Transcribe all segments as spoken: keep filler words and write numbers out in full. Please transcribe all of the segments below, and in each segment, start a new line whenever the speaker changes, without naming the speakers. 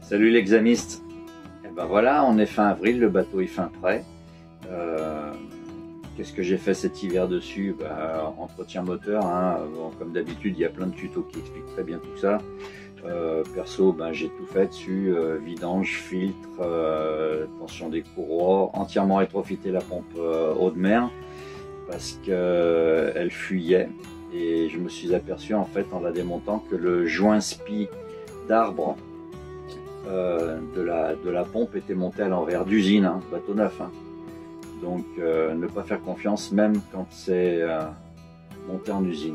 Salut les examistes. Et ben voilà, on est fin avril, le bateau est fin prêt. Euh, Qu'est-ce que j'ai fait cet hiver dessus? Ben, entretien moteur, hein. Bon, comme d'habitude, il y a plein de tutos qui expliquent très bien tout ça. Euh, perso, ben, j'ai tout fait dessus, euh, vidange, filtre, euh, tension des courroies, entièrement rétrofité la pompe euh, eau de mer parce qu'elle euh, fuyait. Et je me suis aperçu en fait en la démontant que le joint spi d'arbre euh, de, la, de la pompe était monté à l'envers d'usine, hein, bateau neuf. Hein. Donc euh, ne pas faire confiance même quand c'est euh, monté en usine.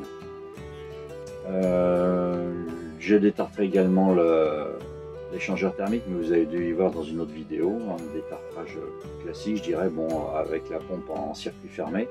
Euh, J'ai détartré également l'échangeur thermique, mais vous avez dû y voir dans une autre vidéo, un détartrage classique, je dirais, bon, avec la pompe en circuit fermé.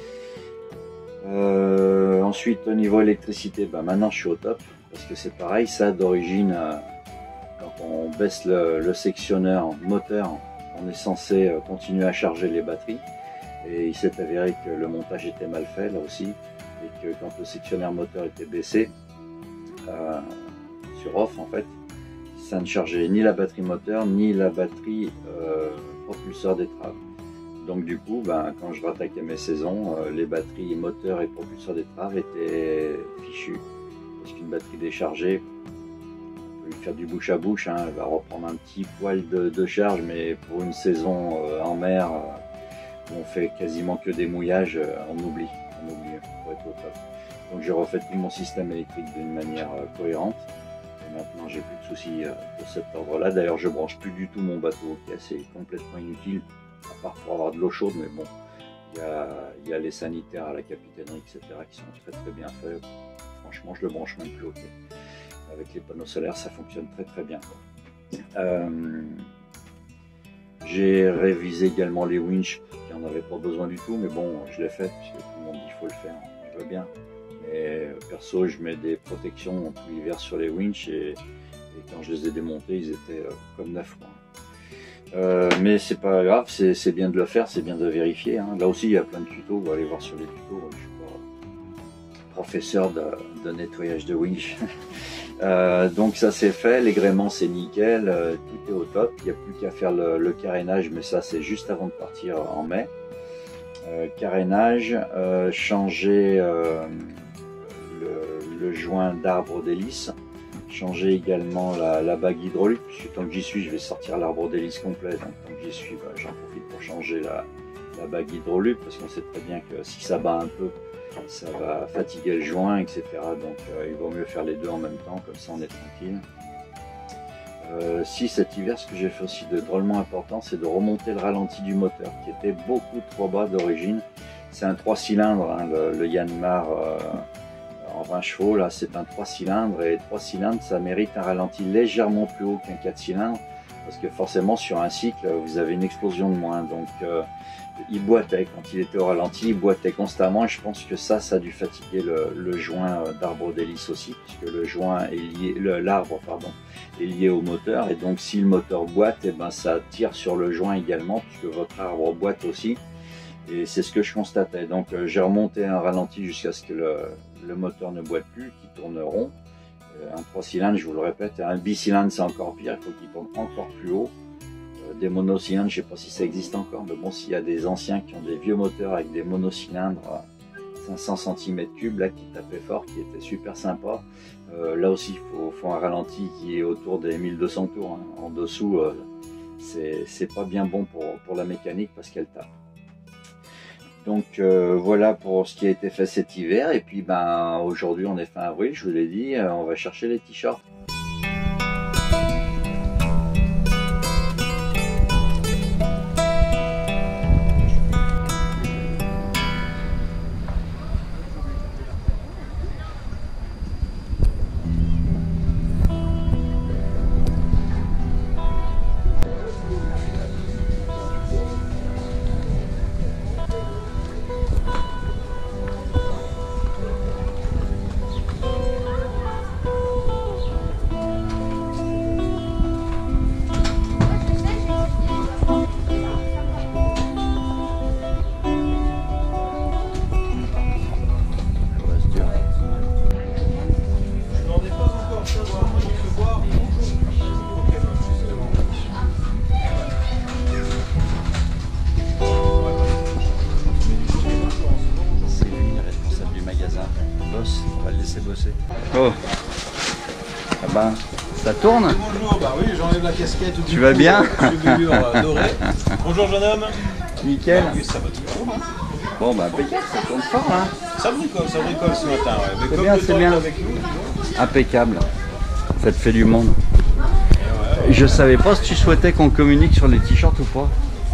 Euh, ensuite au niveau électricité, ben maintenant je suis au top parce que c'est pareil, ça d'origine euh, quand on baisse le, le sectionneur moteur, on est censé euh, continuer à charger les batteries et il s'est avéré que le montage était mal fait là aussi et que quand le sectionneur moteur était baissé euh, sur off en fait, ça ne chargeait ni la batterie moteur ni la batterie euh, propulseur d'étrave. Donc du coup, ben, quand je rattaquais mes saisons, euh, les batteries moteur et propulseur d'étrave étaient fichues. Parce qu'une batterie déchargée, on peut lui faire du bouche à bouche, hein, elle va reprendre un petit poil de, de charge, mais pour une saison euh, en mer, euh, où on fait quasiment que des mouillages, euh, on oublie, on oublie pour être au top. Donc j'ai refait tout mon système électrique d'une manière euh, cohérente. Et maintenant j'ai plus de soucis euh, de cet ordre-là. D'ailleurs je branche plus du tout mon bateau, qui est assez complètement inutile. À part pour avoir de l'eau chaude, mais bon, il y a, il y a les sanitaires à la capitainerie, et cetera qui sont très très bien faits. Franchement, je le branche même plus au quai. Avec les panneaux solaires, ça fonctionne très très bien. Euh, J'ai révisé également les winches, qui n'en avaient pas besoin du tout, mais bon, je l'ai fait, puisque tout le monde dit qu'il faut le faire, je veux bien. Mais perso, je mets des protections tout l'hiver sur les winches, et, et quand je les ai démontés, ils étaient euh, comme neufs. Euh, mais c'est pas grave, c'est bien de le faire, c'est bien de vérifier. Hein. Là aussi, il y a plein de tutos, vous allez voir sur les tutos. Je suis pas professeur de, de nettoyage de winch. euh, donc ça c'est fait, l'agrément c'est nickel, euh, tout est au top. Il n'y a plus qu'à faire le, le carénage, mais ça c'est juste avant de partir en mai. Euh, carénage, euh, changer euh, le, le joint d'arbre d'hélice. Changer également la, la bague hydraulique, puisque tant que j'y suis, je vais sortir l'arbre d'hélice complet. Donc tant que j'y suis, bah, j'en profite pour changer la, la bague hydraulique, parce qu'on sait très bien que si ça bat un peu, ça va fatiguer le joint, et cetera. Donc euh, il vaut mieux faire les deux en même temps, comme ça on est tranquille. Euh, si cet hiver, ce que j'ai fait aussi de drôlement important, c'est de remonter le ralenti du moteur, qui était beaucoup trop bas d'origine. C'est un trois cylindres, hein, le, le Yanmar. Euh, En vingt chevaux, là c'est un trois cylindres, et trois cylindres ça mérite un ralenti légèrement plus haut qu'un quatre cylindres, parce que forcément sur un cycle vous avez une explosion de moins. Donc euh, il boitait, quand il était au ralenti, il boitait constamment, et je pense que ça, ça a dû fatiguer le, le joint d'arbre d'hélice aussi, puisque le joint est lié, l'arbre pardon, est lié au moteur, et donc si le moteur boite, et ben ça tire sur le joint également, puisque votre arbre boite aussi. Et c'est ce que je constatais. Donc euh, j'ai remonté un ralenti jusqu'à ce que le, le moteur ne boite plus, qu'il tourne rond. Euh, un trois cylindres, je vous le répète, un bicylindre c'est encore pire, il faut qu'il tourne encore plus haut. Euh, des monocylindres, je ne sais pas si ça existe encore, mais bon, s'il y a des anciens qui ont des vieux moteurs avec des monocylindres à cinq cents centimètres cubes, là qui tapaient fort, qui étaient super sympa. Euh, là aussi, il faut, faut un ralenti qui est autour des mille deux cents tours. Hein. En dessous, euh, c'est pas bien bon pour, pour la mécanique parce qu'elle tape. Donc euh, voilà pour ce qui a été fait cet hiver, et puis ben aujourd'hui on est fin avril, je vous l'ai dit, euh, on va chercher les t-shirts.
Oh. Ah ben, ça tourne?
Bonjour, bah oui, j'enlève la casquette. Du
tu
coup,
vas bien?
Chevelure euh, dorée. Bonjour jeune homme.
Nickel.
Oui, ça va toujours. Hein.
Bon bah impeccable, ça tourne fort là.
Ça bricole, ça bricole ce matin. Ouais. Mais
c'est
comme
bien,
le
c'est
temps
bien.
est avec nous, dis donc.
Impeccable. Ça te fait du monde.
Ouais, ouais.
Je savais pas si tu souhaitais qu'on communique sur les t-shirts ou pas.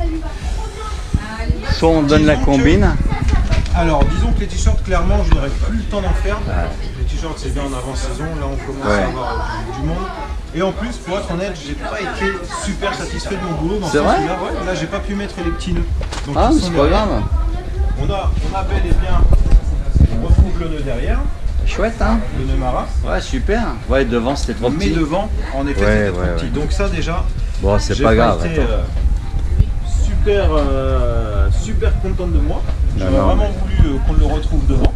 Soit on donne la combine.
Alors, disons que les t-shirts, clairement, je n'aurais plus le temps d'en faire. Les t-shirts, c'est bien en avant-saison. Là, on commence
ouais.
à avoir du, du monde. Et en plus, pour être honnête, j'ai pas été super satisfait de mon boulot. Dans ce
c'est vrai?
là, ouais, là, j'ai pas pu mettre les petits nœuds. Donc,
ah,
ils
c'est
sont
pas
derrière.
grave.
On a, on a bel et bien, on retrouve le nœud derrière,
Chouette, hein?
le nœud marin.
Ouais, super. Ouais, devant c'était trop
Mais
petit.
devant, en effet,
Ouais,
c'était trop
ouais,
petit.
ouais.
Donc ça, déjà,
Bon, c'est
j'ai
pas grave.
été
attends.
euh, super, euh, super contente de moi. J'aurais
Non, non,
vraiment
mais-
voulu euh, qu'on le retrouve devant.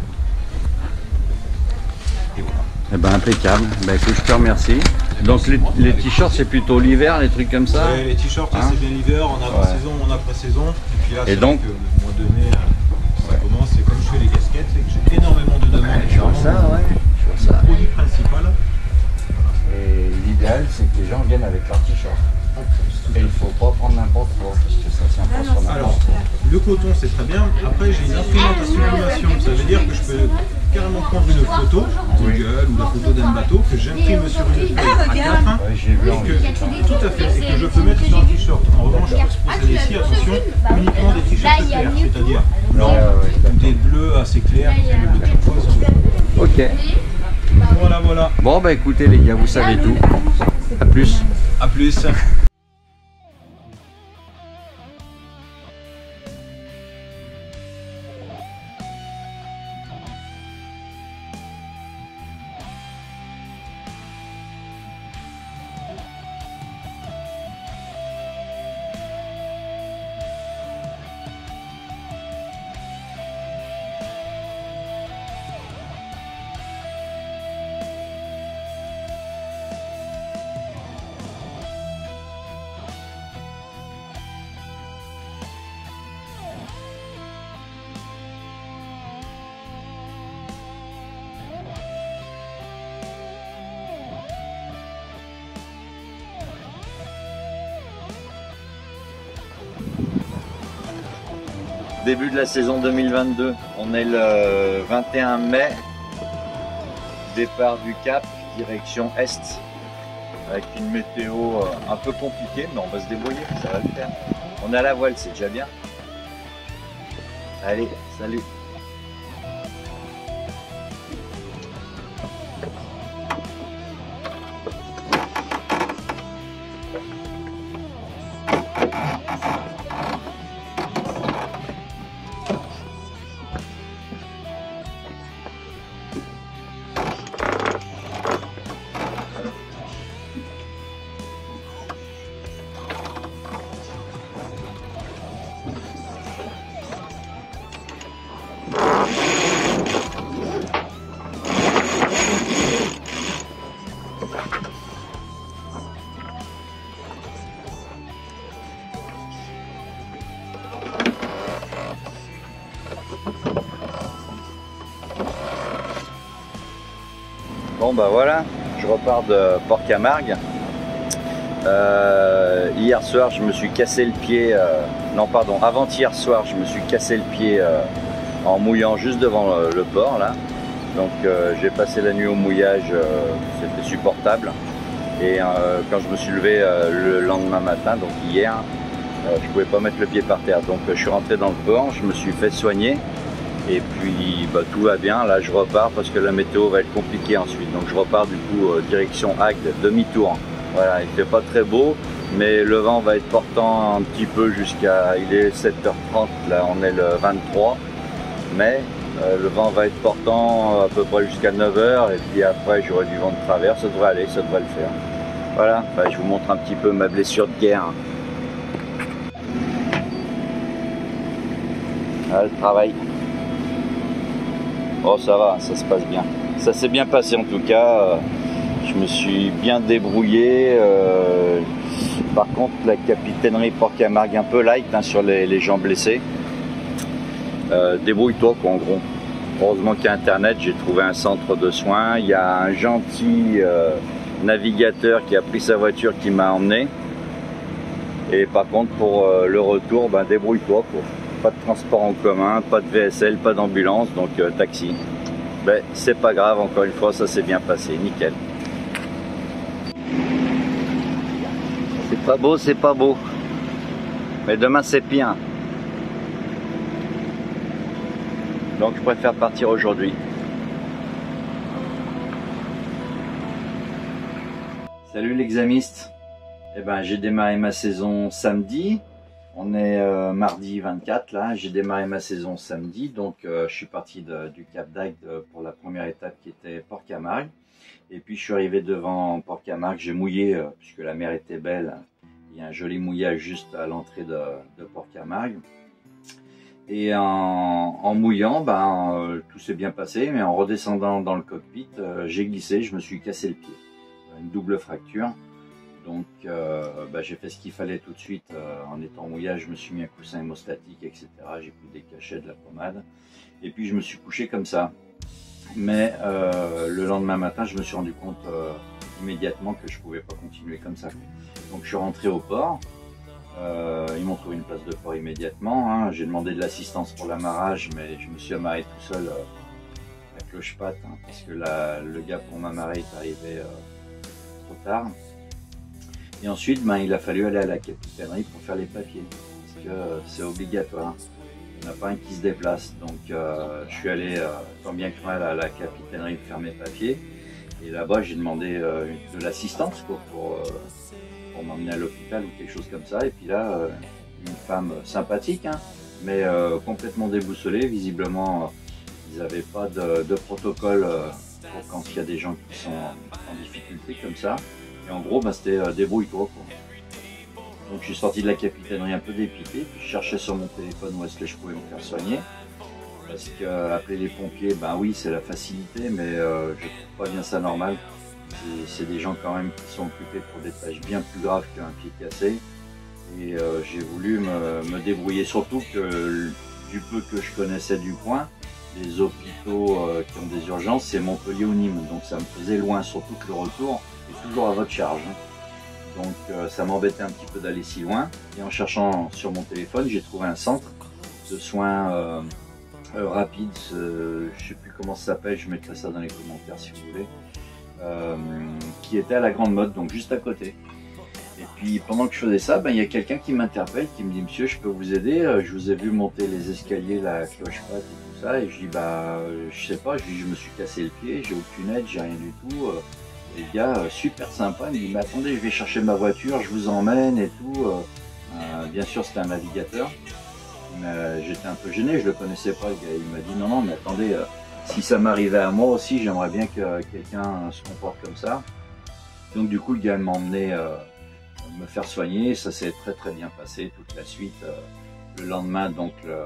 Et voilà.
Eh ben impeccable. Ben écoute, je te remercie. Donc les, les t-shirts c'est plutôt l'hiver, les trucs comme ça.
Ouais, les t-shirts,
Hein?
c'est bien l'hiver, en avant-saison, en après-saison. Et puis là,
Et
c'est
donc
vrai que le mois de mai, euh, ça commence. Et comme je fais les casquettes, c'est que j'ai énormément de demandes.
Ouais, je vois ça, ouais. Je vois ça.
Le produit principal.
Et l'idéal c'est que les gens viennent avec leur t-shirt. Et il faut pas prendre n'importe quoi, parce que ça tient pas sur n'importe
Alors,
quoi.
le coton c'est très bien. Après, j'ai une imprimante à sublimation. Ça veut dire que je peux carrément prendre une photo
Oui.
du gueule ou la photo d'un bateau que j'imprime sur une feuille A quatre.
Ouais, j'ai vu en
Et que, tout à fait, et que je peux mettre sur un t-shirt. En revanche, pour cette année-ci, attention, uniquement des t-shirts clairs, c'est-à-dire blanc,
Ouais, ouais,
des bleus assez clairs, le turquoise.
Ok.
Voilà, voilà.
Bon bah écoutez les gars, vous savez tout. A plus.
À plus.
Début de la saison deux mille vingt-deux, on est le vingt et un mai, départ du Cap, direction Est, avec une météo un peu compliquée, mais on va se débrouiller, ça va le faire. On est à la voile, c'est déjà bien. Allez, salut! Bon bah voilà, je repars de Port-Camargue. Euh, hier soir je me suis cassé le pied, euh, non pardon, avant-hier soir je me suis cassé le pied euh, en mouillant juste devant le, le port là. Donc euh, j'ai passé la nuit au mouillage, euh, c'était supportable. Et euh, quand je me suis levé euh, le lendemain matin, donc hier, euh, je pouvais pas mettre le pied par terre. Donc euh, je suis rentré dans le port, je me suis fait soigner. Et puis bah, tout va bien, là je repars parce que la météo va être compliquée ensuite. Donc je repars du coup euh, direction Agde, demi-tour. Voilà, il fait pas très beau, mais le vent va être portant un petit peu jusqu'à, il est sept heures trente, là on est le vingt-trois mai. Euh, le vent va être portant à peu près jusqu'à neuf heures et puis après j'aurai du vent de travers, ça devrait aller, ça devrait le faire. Voilà, bah, je vous montre un petit peu ma blessure de guerre. Voilà le travail. Oh ça va, ça se passe bien. Ça s'est bien passé en tout cas. Je me suis bien débrouillé. Euh, par contre la capitainerie Port-Camargue un peu light hein, sur les, les gens blessés. Euh, Débrouille-toi quoi en gros. Heureusement qu'il y a internet, j'ai trouvé un centre de soins. Il y a un gentil euh, navigateur qui a pris sa voiture qui m'a emmené. Et par contre pour euh, le retour, ben, débrouille-toi. Pas de transport en commun, pas de V S L, pas d'ambulance, donc euh, taxi. Ben, c'est pas grave, encore une fois, ça s'est bien passé, nickel. C'est pas beau, c'est pas beau. Mais demain c'est bien. Donc je préfère partir aujourd'hui. Salut l'examiste. Eh ben j'ai démarré ma saison samedi. On est euh, mardi vingt-quatre là. J'ai démarré ma saison samedi. Donc euh, je suis parti de, du Cap d'Agde pour la première étape qui était Port-Camargue. Et puis je suis arrivé devant Port-Camargue. J'ai mouillé euh, puisque la mer était belle. Il y a un joli mouillage juste à l'entrée de, de Port-Camargue. Et en, en mouillant, ben, euh, tout s'est bien passé, mais en redescendant dans le cockpit, euh, j'ai glissé, je me suis cassé le pied. Une double fracture. Donc euh, ben, j'ai fait ce qu'il fallait tout de suite. Euh, en étant en mouillage, je me suis mis un coussin hémostatique, et cetera. J'ai pris des cachets, de la pommade. Et puis je me suis couché comme ça. Mais euh, le lendemain matin, je me suis rendu compte euh, immédiatement que je ne pouvais pas continuer comme ça. Donc je suis rentré au port. Euh, ils m'ont trouvé une place de port immédiatement. Hein. J'ai demandé de l'assistance pour l'amarrage, mais je me suis amarré tout seul euh, à cloche-patte, hein, parce que la, le gars pour m'amarrer est arrivé euh, trop tard. Et ensuite, ben, il a fallu aller à la capitainerie pour faire les papiers, parce que euh, c'est obligatoire. Il n'y en a pas un qui se déplace. Donc euh, je suis allé, euh, tant bien que mal, à la capitainerie pour faire mes papiers. Et là-bas, j'ai demandé euh, de l'assistance pour... pour euh, pour m'emmener à l'hôpital ou quelque chose comme ça. Et puis là, euh, une femme sympathique, hein, mais euh, complètement déboussolée. Visiblement, euh, ils n'avaient pas de, de protocole euh, pour quand il y a des gens qui sont en, en difficulté comme ça. Et en gros, bah, c'était euh, débrouille-toi. Donc je suis sorti de la capitainerie un peu dépité. Puis je cherchais sur mon téléphone où est-ce que je pouvais me faire soigner. Parce qu'appeler les pompiers, ben oui, c'est la facilité, mais euh, je trouve pas bien ça normal. C'est des gens quand même qui sont occupés pour des tâches bien plus graves qu'un pied cassé. Et euh, j'ai voulu me, me débrouiller, surtout que du peu que je connaissais du coin, les hôpitaux euh, qui ont des urgences, c'est Montpellier ou Nîmes. Donc ça me faisait loin, surtout que le retour est toujours à votre charge. Donc euh, ça m'embêtait un petit peu d'aller si loin. Et en cherchant sur mon téléphone, j'ai trouvé un centre de soins euh, euh, rapides. Euh, je ne sais plus comment ça s'appelle, je mettrai ça dans les commentaires si vous voulez. Euh, qui était à la Grande Motte, donc juste à côté. Et puis pendant que je faisais ça, ben, il y a quelqu'un qui m'interpelle, qui me dit: monsieur, je peux vous aider, je vous ai vu monter les escaliers, la cloche-patte et tout ça. Et je dis: bah je sais pas, je, dis, je me suis cassé le pied, j'ai aucune aide, j'ai rien du tout. Et le gars, super sympa, il me dit: mais attendez, je vais chercher ma voiture, je vous emmène et tout. Euh, bien sûr, c'était un navigateur. Euh, j'étais un peu gêné, je le connaissais pas, le gars. Il m'a dit: non, non, mais attendez, euh, si ça m'arrivait à moi aussi, j'aimerais bien que quelqu'un se comporte comme ça. Donc du coup, le gars m'a emmené euh, me faire soigner. Ça s'est très très bien passé toute la suite. Euh, le lendemain, donc le,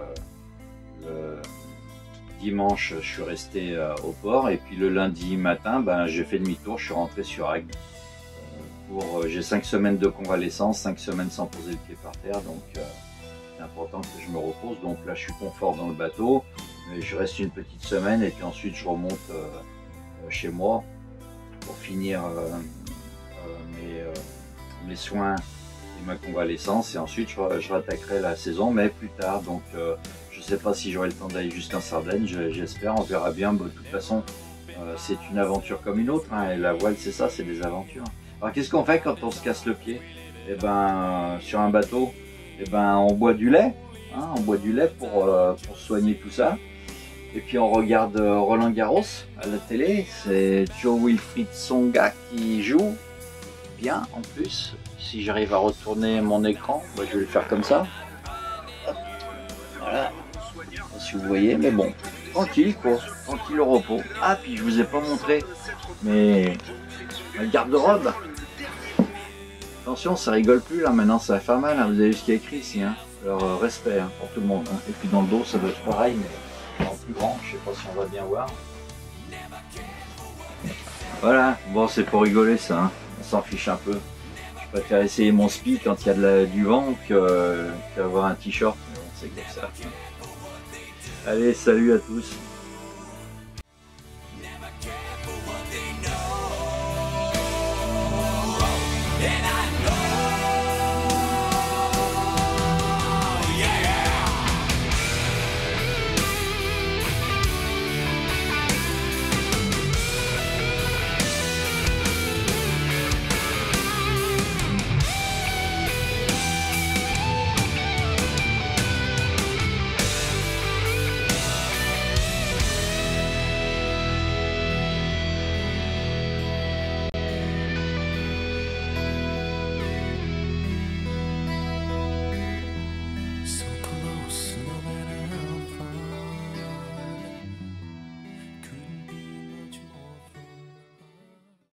le dimanche, je suis resté euh, au port. Et puis le lundi matin, ben, j'ai fait demi-tour, je suis rentré sur Agde. Euh, pour, euh, j'ai cinq semaines de convalescence, cinq semaines sans poser le pied par terre. Donc euh, c'est important que je me repose. Donc là, je suis confort dans le bateau. Mais je reste une petite semaine et puis ensuite je remonte euh, chez moi pour finir euh, euh, mes, euh, mes soins et ma convalescence. Et ensuite je, je rattaquerai la saison, mais plus tard. Donc euh, je ne sais pas si j'aurai le temps d'aller jusqu'en Sardaigne, j'espère, on verra bien. Bon, de toute façon, euh, c'est une aventure comme une autre. Hein, et la voile, c'est ça, c'est des aventures. Alors qu'est-ce qu'on fait quand on se casse le pied? Eh ben, sur un bateau, eh ben, on boit du lait. Hein, on boit du lait pour, euh, pour soigner tout ça. Et puis on regarde Roland Garros à la télé, c'est Joe Wilfried Tsonga qui joue, bien en plus. Si j'arrive à retourner mon écran, bah, je vais le faire comme ça. Hop. Voilà, si vous voyez, mais bon, tranquille quoi, tranquille au repos. Ah, puis je vous ai pas montré, mais ma garde-robe. Attention, ça rigole plus là, maintenant ça va faire mal, hein. Vous avez vu ce qu'il y a écrit ici, hein. Alors euh, respect hein, pour tout le monde. Hein. Et puis dans le dos, ça doit être pareil, mais en plus grand, je sais pas si on va bien voir. Voilà, bon c'est pour rigoler ça, hein. On s'en fiche un peu. Je préfère essayer mon spi quand il y a de la, du vent qu'avoir un t-shirt, c'est comme ça. Allez, salut à tous.